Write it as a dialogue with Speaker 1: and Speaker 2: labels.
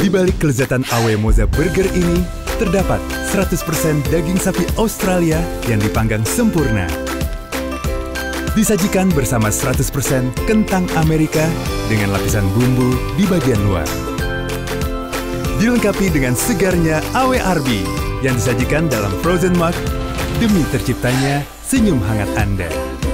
Speaker 1: Di balik kelezatan Awe Moza Burger ini, terdapat 100% daging sapi Australia yang dipanggang sempurna. Disajikan bersama 100% kentang Amerika dengan lapisan bumbu di bagian luar. Dilengkapi dengan segarnya Awe Arby yang disajikan dalam frozen mug demi terciptanya senyum hangat Anda.